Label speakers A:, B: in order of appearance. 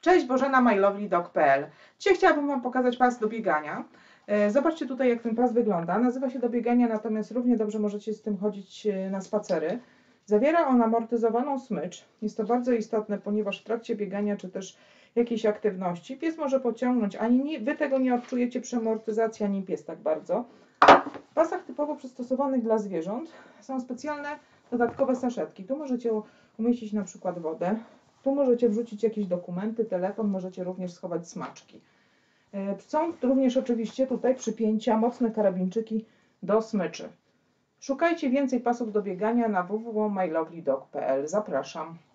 A: Cześć, Bożena, mylovelyDog.pl. Dzisiaj chciałabym Wam pokazać pas do biegania. Zobaczcie tutaj, jak ten pas wygląda. Nazywa się do biegania, natomiast równie dobrze możecie z tym chodzić na spacery. Zawiera on amortyzowaną smycz. Jest to bardzo istotne, ponieważ w trakcie biegania czy też jakiejś aktywności pies może pociągnąć, ani Wy tego nie odczujecie przy amortyzacji, ani pies tak bardzo. W pasach typowo przystosowanych dla zwierząt są specjalne dodatkowe saszetki. Tu możecie umieścić na przykład wodę. Tu możecie wrzucić jakieś dokumenty, telefon, możecie również schować smaczki. Są również oczywiście tutaj przypięcia, mocne karabinczyki do smyczy. Szukajcie więcej pasów do biegania na www.mylovelyDog.pl. Zapraszam.